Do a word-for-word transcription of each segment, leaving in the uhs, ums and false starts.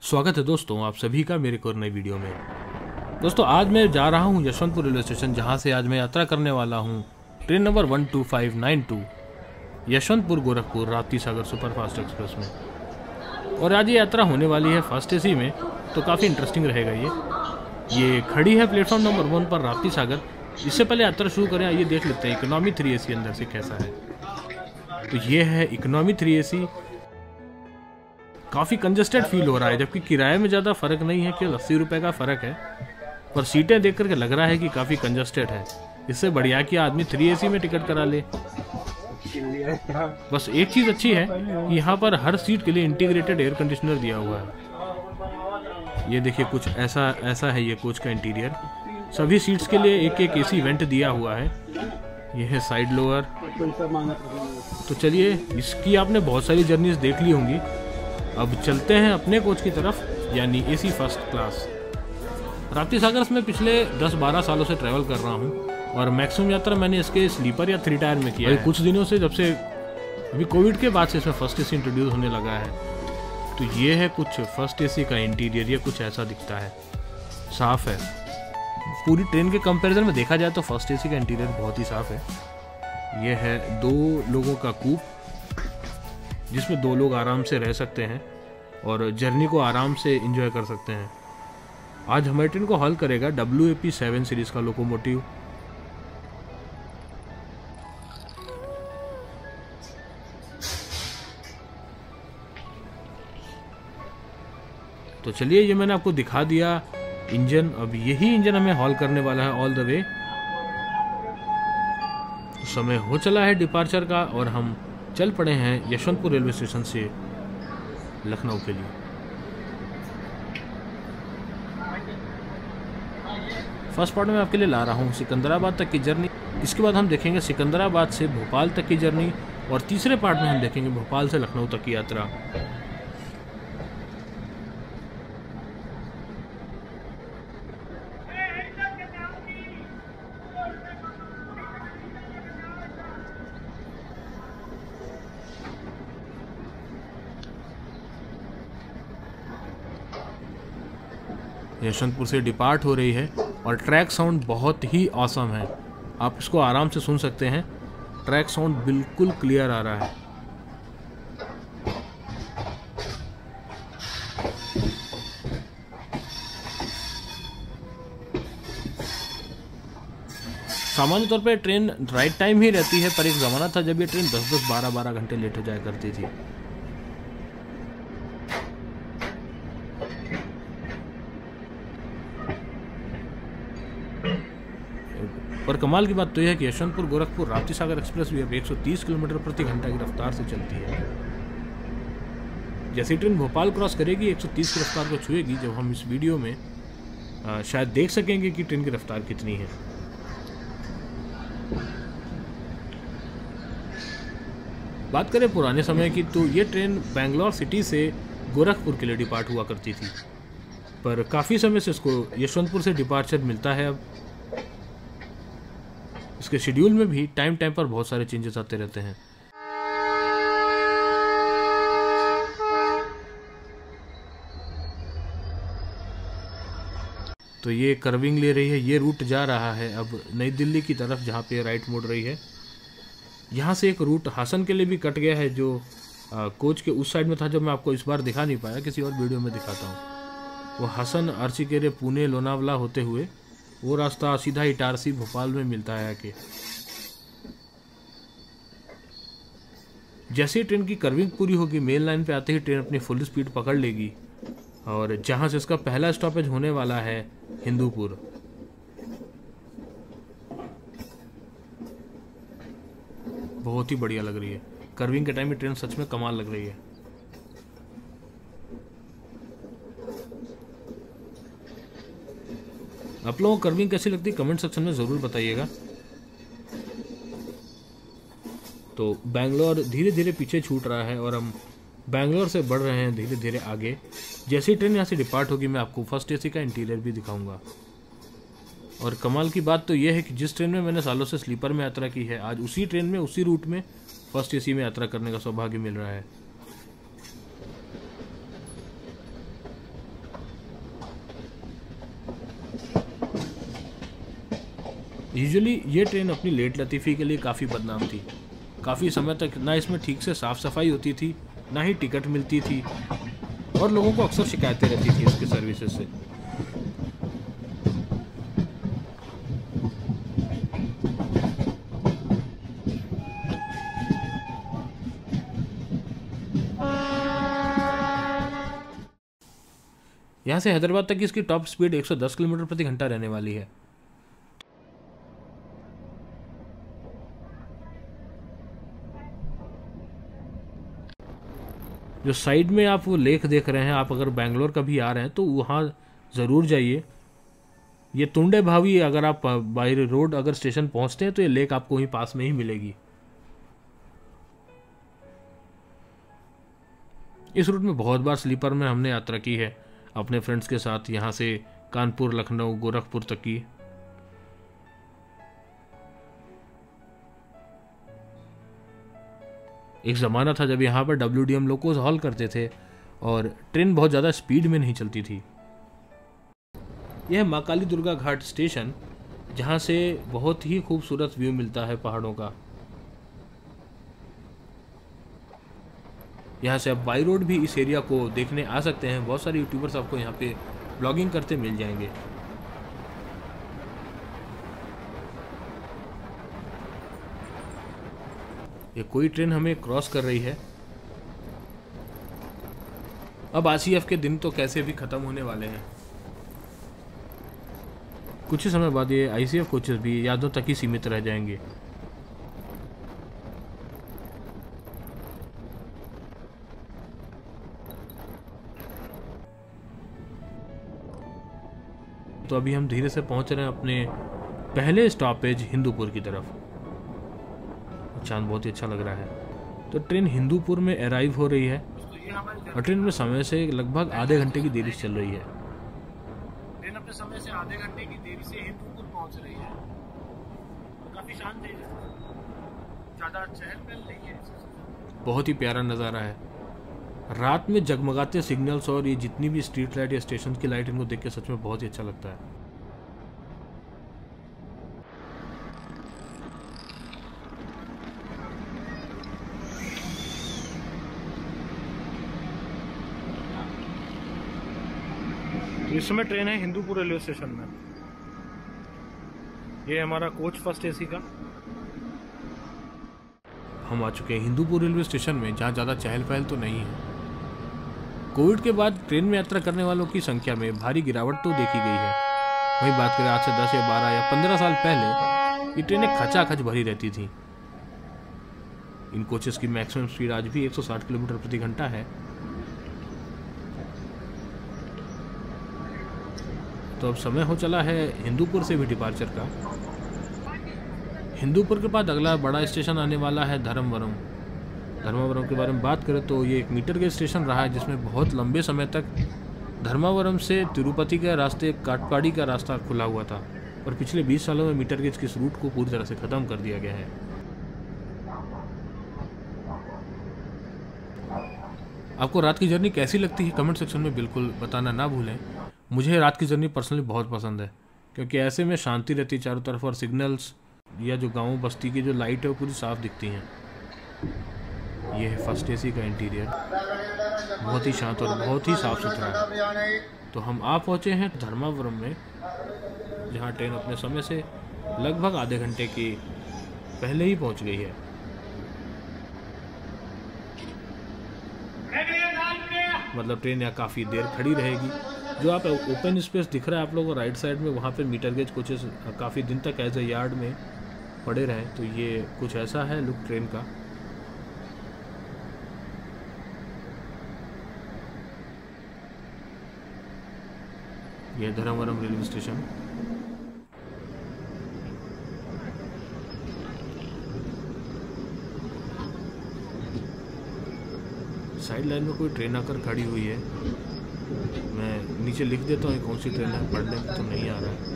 स्वागत है दोस्तों आप सभी का मेरे को नई वीडियो में। दोस्तों आज मैं जा रहा हूं यशवंतपुर रेलवे स्टेशन, जहां से आज मैं यात्रा करने वाला हूं train number one two five nine two Yeshwantpur Gorakhpur Rapti Sagar superfast express में। और आज ये यात्रा होने वाली है फर्स्ट एसी में, तो काफ़ी इंटरेस्टिंग रहेगा। ये ये खड़ी है प्लेटफॉर्म नंबर वन पर राप्ती सागर। इससे पहले यात्रा शुरू करें, आइए देख लेते हैं इकोनॉमी थ्री ए सी अंदर से कैसा है। तो ये है इकोनॉमी थ्री ए सी। काफ़ी कंजस्टेड फील हो रहा है, जबकि किराए में ज़्यादा फर्क नहीं है, केवल अस्सी रुपये का फ़र्क है, पर सीटें देख करके लग रहा है कि काफ़ी कंजस्टेड है। इससे बढ़िया कि आदमी थ्री ए सी में टिकट करा ले। बस एक चीज़ अच्छी है कि यहाँ पर हर सीट के लिए इंटीग्रेटेड एयर कंडीशनर दिया हुआ है। ये देखिए कुछ ऐसा ऐसा है ये कोच का इंटीरियर। सभी सीट्स के लिए एक एक एसी वेंट दिया हुआ है। ये है साइड लोअर। तो चलिए, इसकी आपने बहुत सारी जर्नीज देख ली होंगी। अब चलते हैं अपने कोच की तरफ, यानी AC first class. Rapti Sagar में पिछले दस बारह सालों से ट्रैवल कर रहा हूँ और मैक्सिमम यात्रा मैंने इसके स्लीपर या थ्री टायर में किया है। कुछ दिनों से, जब से अभी कोविड के बाद से इसमें फर्स्ट एसी इंट्रोड्यूस होने लगा है। तो ये है कुछ फर्स्ट एसी का इंटीरियर। ये कुछ ऐसा दिखता है, साफ है। पूरी ट्रेन के कंपैरिजन में देखा जाए तो फर्स्ट एसी का इंटीरियर बहुत ही साफ है। ये है दो लोगों का कूप, जिसमें दो लोग आराम से रह सकते हैं और जर्नी को आराम से एंजॉय कर सकते हैं। आज हमारी ट्रेन को हॉल करेगा W A P seven series का लोकोमोटिव। तो चलिए, ये मैंने आपको दिखा दिया इंजन। अब यही इंजन हमें हॉल करने वाला है ऑल द वे। तो समय हो चला है डिपार्चर का और हम चल पड़े हैं यशवंतपुर रेलवे स्टेशन से लखनऊ के लिए। फर्स्ट पार्ट में आपके लिए ला रहा हूँ सिकंदराबाद तक की जर्नी। इसके बाद हम देखेंगे सिकंदराबाद से भोपाल तक की जर्नी, और तीसरे पार्ट में हम देखेंगे भोपाल से लखनऊ तक की यात्रा। यशवंतपुर से डिपार्ट हो रही है और ट्रैक साउंड बहुत ही ऑसम है। आप इसको आराम से सुन सकते हैं। ट्रैक साउंड बिल्कुल क्लियर आ रहा है। सामान्य तौर पे ट्रेन राइट टाइम ही रहती है, पर एक ज़माना था जब ये ट्रेन दस दस बारह बारह घंटे लेट हो जाया करती थी। पर कमाल की बात तो यह है कि यशवंतपुर गोरखपुर राप्ती सागर एक्सप्रेस भी अब एक सौ तीस किलोमीटर प्रति घंटा की रफ्तार से चलती है। जैसे ट्रेन भोपाल क्रॉस करेगी एक सौ तीस की रफ्तार को छुएगी। जब हम इस वीडियो में आ, शायद देख सकेंगे कि ट्रेन की रफ्तार कितनी है। बात करें पुराने समय की, तो ये ट्रेन बेंगलोर सिटी से गोरखपुर के लिए डिपार्ट हुआ करती थी, पर काफ़ी समय से इसको यशवंतपुर से डिपार्चर मिलता है। अब इसके शेड्यूल में भी टाइम टाइम पर बहुत सारे चेंजेस आते रहते हैं। तो ये कर्विंग ले रही है। ये रूट जा रहा है अब नई दिल्ली की तरफ, जहाँ पे राइट मुड़ रही है। यहाँ से एक रूट हासन के लिए भी कट गया है, जो आ, कोच के उस साइड में था, जो मैं आपको इस बार दिखा नहीं पाया, किसी और वीडियो में दिखाता हूँ। वो हासन, अर्चिकेरे, पुणे, लोनावला होते हुए वो रास्ता सीधा इटारसी भोपाल में मिलता है आके। जैसे ही ट्रेन की कर्विंग पूरी होगी, मेन लाइन पे आते ही ट्रेन अपनी फुल स्पीड पकड़ लेगी, और जहां से इसका पहला स्टॉपेज होने वाला है हिंदूपुर। बहुत ही बढ़िया लग रही है। कर्विंग के टाइम में ट्रेन सच में कमाल लग रही है। आप लोगों को कर्विंग कैसी लगती है कमेंट सेक्शन में ज़रूर बताइएगा। तो बैंगलोर धीरे धीरे पीछे छूट रहा है और हम बैंगलोर से बढ़ रहे हैं धीरे धीरे आगे। जैसे ही ट्रेन यहाँ से डिपार्ट होगी, मैं आपको फर्स्ट एसी का इंटीरियर भी दिखाऊंगा। और कमाल की बात तो यह है कि जिस ट्रेन में मैंने सालों से स्लीपर में यात्रा की है, आज उसी ट्रेन में उसी रूट में फर्स्ट एसी में यात्रा करने का सौभाग्य मिल रहा है। यूजुअली ये ट्रेन अपनी लेट लतीफ़ी के लिए काफ़ी बदनाम थी। काफ़ी समय तक ना इसमें ठीक से साफ़ सफाई होती थी, ना ही टिकट मिलती थी, और लोगों को अक्सर शिकायतें रहती थी इसकी सर्विसेज से। यहाँ से हैदराबाद तक की इसकी टॉप स्पीड एक सौ दस किलोमीटर प्रति घंटा रहने वाली है। जो साइड में आप वो लेक देख रहे हैं, आप अगर बैंगलोर कभी आ रहे हैं तो वहाँ ज़रूर जाइए। ये तुंडे भावी, अगर आप बाई रोड अगर स्टेशन पहुँचते हैं तो ये लेक आपको वहीं पास में ही मिलेगी। इस रूट में बहुत बार स्लीपर में हमने यात्रा की है अपने फ्रेंड्स के साथ, यहाँ से कानपुर, लखनऊ, गोरखपुर तक की। एक ज़माना था जब यहाँ पर W D M locos haul करते थे और ट्रेन बहुत ज़्यादा स्पीड में नहीं चलती थी। यह माँ काली दुर्गा घाट स्टेशन, जहाँ से बहुत ही खूबसूरत व्यू मिलता है पहाड़ों का। यहाँ से आप बाई रोड भी इस एरिया को देखने आ सकते हैं। बहुत सारे यूट्यूबर्स आपको यहाँ पे ब्लॉगिंग करते मिल जाएंगे। ये कोई ट्रेन हमें क्रॉस कर रही है। अब आर सी एफ के दिन तो कैसे भी ख़त्म होने वाले हैं। कुछ ही समय बाद ये आई सी एफ कोचेस भी यादों तक ही सीमित रह जाएंगे। तो अभी हम धीरे से पहुंच रहे हैं अपने पहले स्टॉपेज हिंदूपुर की तरफ। चांद बहुत ही अच्छा लग रहा है। तो ट्रेन हिंदूपुर में अराइव हो रही है और ट्रेन में समय से लगभग आधे घंटे की देरी से चल रही है। ट्रेन अपने समय से आधे घंटे की देरी से हिंदूपुर पहुंच रही है। काफी शांत है, ज्यादा चहल पहल नहीं है। बहुत ही प्यारा नज़ारा है। रात में जगमगाते सिग्नल्स और ये जितनी भी स्ट्रीट लाइट या स्टेशन की लाइट, इनको देख के सच में बहुत ही अच्छा लगता है। इस समय ट्रेन है हिंदूपुर रेलवे स्टेशन में। ये हमारा कोच फर्स्ट एसी का। हम आ चुके हैं हिंदूपुर रेलवे स्टेशन में, जहाँ ज़्यादा चहल पहल तो नहीं है। कोविड के बाद ट्रेन में यात्रा करने वालों की संख्या में भारी गिरावट तो देखी गई है। वही बात करें आज से दस या बारह या पंद्रह साल पहले, ये ट्रेनें खचाखच भरी रहती थी। इन कोचेस की मैक्सिमम स्पीड आज भी एक सौ साठ किलोमीटर प्रति घंटा है। तो अब समय हो चला है हिंदूपुर से भी डिपार्चर का। हिंदूपुर के बाद अगला बड़ा स्टेशन आने वाला है धर्मवरम। धर्मावरम के बारे में बात करें तो ये एक मीटर गेज स्टेशन रहा है, जिसमें बहुत लंबे समय तक धर्मावरम से तिरुपति का रास्ते, काटपाड़ी का रास्ता खुला हुआ था, और पिछले बीस सालों में मीटर गेज के इस रूट को पूरी तरह से ख़त्म कर दिया गया है। आपको रात की जर्नी कैसी लगती है कमेंट सेक्शन में बिल्कुल बताना ना भूलें। मुझे रात की जर्नी पर्सनली बहुत पसंद है, क्योंकि ऐसे में शांति रहती है चारों तरफ, और सिग्नल्स या जो गांव बस्ती की जो लाइट है वो पूरी साफ दिखती हैं। ये है फर्स्ट एसी का इंटीरियर, बहुत ही शांत और बहुत ही साफ सुथरा है। तो हम आ पहुँचे हैं धर्मावरम में, जहाँ ट्रेन अपने समय से लगभग आधे घंटे की पहले ही पहुँच गई है। मतलब ट्रेन यहाँ काफ़ी देर खड़ी रहेगी। जो आप ओपन स्पेस दिख रहा है आप लोगों को राइट साइड में, वहाँ पे मीटर गेज कोचेस काफ़ी दिन तक एज ए यार्ड में पड़े रहे। तो ये कुछ ऐसा है लुक ट्रेन का। यह Dharmavaram railway station. Side line में कोई ट्रेन आकर खड़ी हुई है। मैं नीचे लिख देता हूँ कौन सी ट्रेन है, पढ़ने में तो नहीं आ रहा है।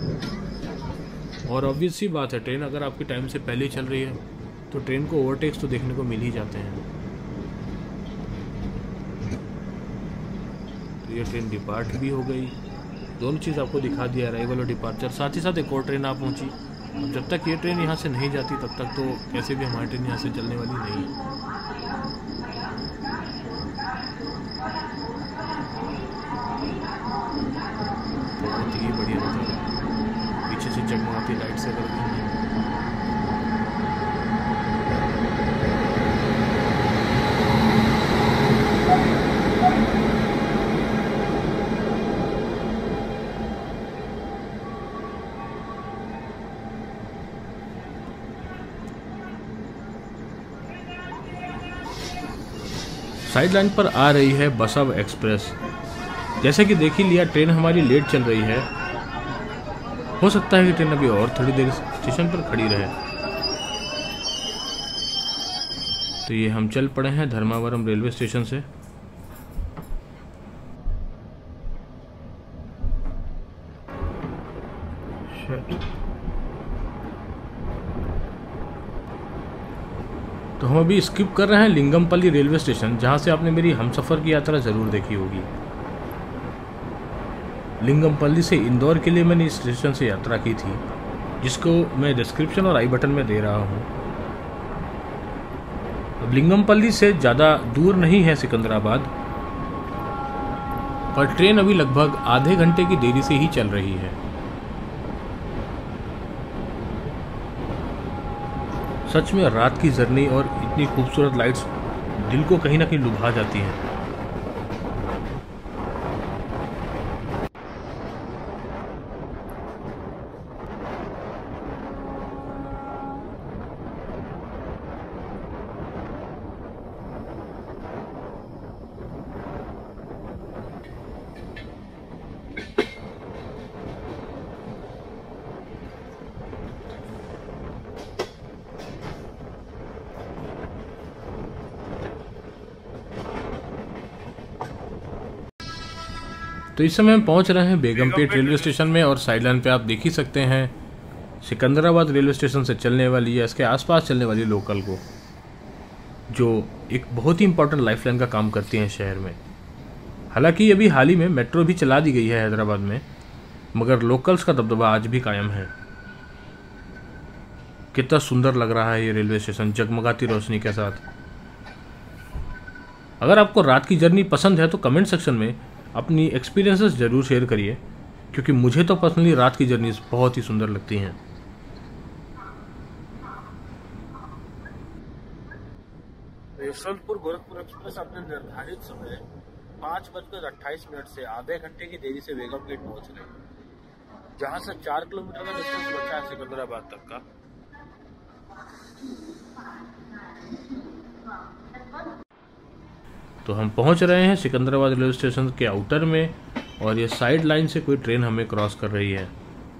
और ऑब्वियस सी बात है, ट्रेन अगर आपके टाइम से पहले चल रही है तो ट्रेन को ओवरटेक्स तो देखने को मिल ही जाते हैं। तो ये ट्रेन डिपार्ट भी हो गई। दोनों चीज़ आपको दिखा दिया, अराइवल और डिपार्चर। साथ ही साथ एक और ट्रेन आ पहुँची जब तक ये ट्रेन यहाँ से नहीं जाती तब तक तो कैसे भी हमारी ट्रेन यहाँ से चलने वाली नहीं है। बहुत ही बढ़िया नज़ारा, पीछे से जगमगाती लाइट से कर दी। साइड लाइन पर आ रही है बसव एक्सप्रेस। जैसे कि देख ही लिया, ट्रेन हमारी लेट चल रही है। हो सकता है कि ट्रेन अभी और थोड़ी देर स्टेशन पर खड़ी रहे। तो ये हम चल पड़े हैं धर्मावरम रेलवे स्टेशन से। तो हम अभी स्किप कर रहे हैं लिंगमपल्ली रेलवे स्टेशन, जहां से आपने मेरी हमसफ़र की यात्रा ज़रूर देखी होगी। लिंगमपल्ली से इंदौर के लिए मैंने इस स्टेशन से यात्रा की थी, जिसको मैं डिस्क्रिप्शन और आई बटन में दे रहा हूं। अब लिंगमपल्ली से ज़्यादा दूर नहीं है सिकंदराबाद, पर ट्रेन अभी लगभग आधे घंटे की देरी से ही चल रही है। सच में रात की जर्नी और इतनी खूबसूरत लाइट्स दिल को कहीं ना कहीं लुभा जाती हैं। तो इस समय हम पहुंच रहे हैं बेगमपेट रेलवे स्टेशन में, और साइड लाइन पे आप देख ही सकते हैं सिकंदराबाद रेलवे स्टेशन से चलने वाली या इसके आसपास चलने वाली लोकल को, जो एक बहुत ही इंपॉर्टेंट लाइफलाइन का काम करती हैं शहर में। हालांकि अभी हाल ही में मेट्रो भी चला दी गई है हैदराबाद में, मगर लोकल्स का दबदबा आज भी कायम है। कितना सुंदर लग रहा है ये रेलवे स्टेशन जगमगाती रोशनी के साथ। अगर आपको रात की जर्नी पसंद है तो कमेंट सेक्शन में अपनी एक्सपीरियंसेस ज़रूर शेयर करिए, क्योंकि मुझे तो पर्सनली रात की जर्नीज बहुत ही सुंदर लगती हैं। यशवंतपुर गोरखपुर एक्सप्रेस अपने निर्धारित समय पाँच बजकर अट्ठाईस मिनट से आधे घंटे की देरी से बेगमपेट पहुंच रही है, जहां से चार किलोमीटर का डिस्टेंस बचा है सिकंदराबाद तक का। तो हम पहुंच रहे हैं सिकंदराबाद रेलवे स्टेशन के आउटर में, और ये साइड लाइन से कोई ट्रेन हमें क्रॉस कर रही है,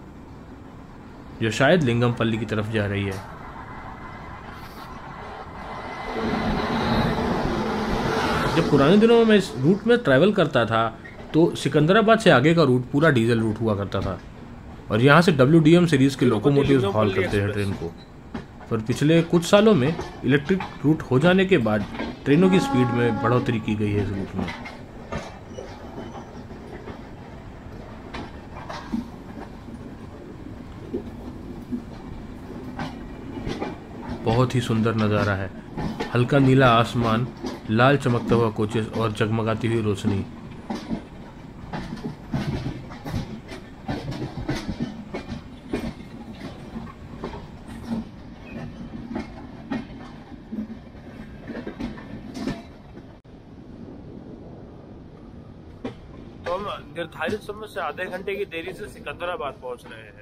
जो शायद लिंगमपल्ली की तरफ जा रही है। जब पुराने दिनों में मैं इस रूट में ट्रैवल करता था तो सिकंदराबाद से आगे का रूट पूरा डीजल रूट हुआ करता था, और यहाँ से डब्ल्यू डी एम सीरीज के लोकोमोटिव्स हॉल करते हैं ट्रेन को। पर पिछले कुछ सालों में इलेक्ट्रिक रूट हो जाने के बाद ट्रेनों की स्पीड में बढ़ोतरी की गई है इस रूट में। बहुत ही सुंदर नज़ारा है, हल्का नीला आसमान, लाल चमकता हुआ कोचेस और जगमगाती हुई रोशनी। तो हम निर्धारित समय से आधे घंटे की देरी से सिकंदराबाद पहुंच रहे हैं।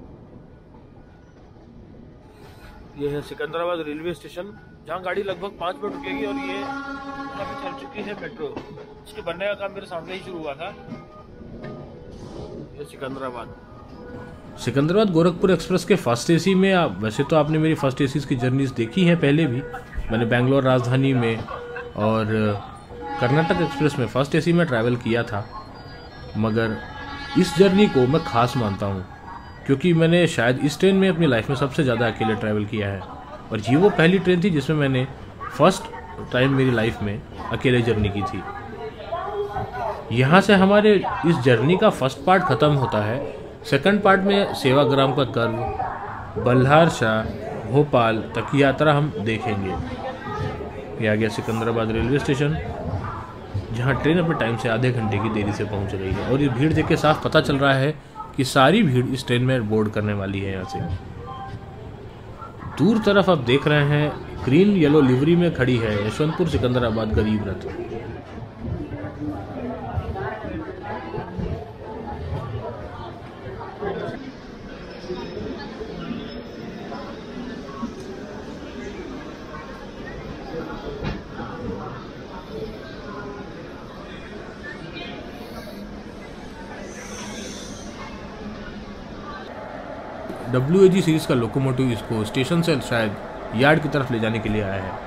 ये है सिकंदराबाद रेलवे स्टेशन, जहां गाड़ी लगभग पाँच मिनट रुकेगी, और ये काफी चल चुकी है मेट्रो। इसके बनने का काम मेरे सामने ही शुरू हुआ था। ये सिकंदराबाद सिकंदराबाद गोरखपुर एक्सप्रेस के फर्स्ट एसी में आप, वैसे तो आपने मेरी फर्स्ट एसी की जर्नीज देखी हैं पहले भी। मैंने बेंगलोर राजधानी में और कर्नाटक एक्सप्रेस में फर्स्ट एसी में ट्रैवल किया था, मगर इस जर्नी को मैं ख़ास मानता हूँ, क्योंकि मैंने शायद इस ट्रेन में अपनी लाइफ में सबसे ज़्यादा अकेले ट्रैवल किया है, और ये वो पहली ट्रेन थी जिसमें मैंने फर्स्ट टाइम मेरी लाइफ में अकेले जर्नी की थी। यहाँ से हमारे इस जर्नी का फर्स्ट पार्ट ख़त्म होता है। सेकंड पार्ट में सेवाग्राम का कर्व बल्हार शाह भोपाल तक की यात्रा हम देखेंगे। ये आ गया सिकंदराबाद रेलवे स्टेशन, जहाँ ट्रेन अपने टाइम से आधे घंटे की देरी से पहुँच रही है। और ये भीड़ देख के साफ पता चल रहा है कि सारी भीड़ इस ट्रेन में बोर्ड करने वाली है। यहाँ से दूर तरफ आप देख रहे हैं ग्रीन येलो लिवरी में खड़ी है Yesvantpur Secunderabad Garib Rath. W A G series का लोकोमोटिव इसको स्टेशन से शायद यार्ड की तरफ ले जाने के लिए आया है।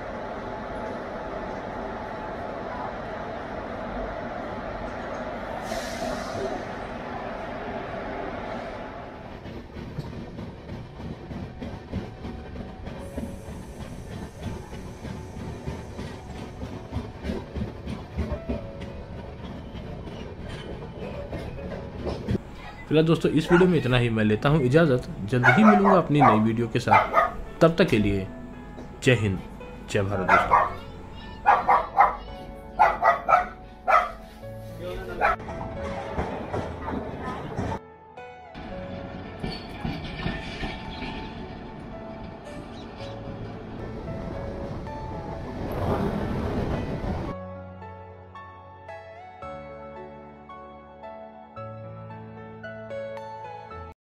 फिलहाल दोस्तों इस वीडियो में इतना ही। मैं लेता हूँ इजाज़त, जल्द ही मिलूंगा अपनी नई वीडियो के साथ। तब तक के लिए जय हिंद, जय भारत दोस्तों।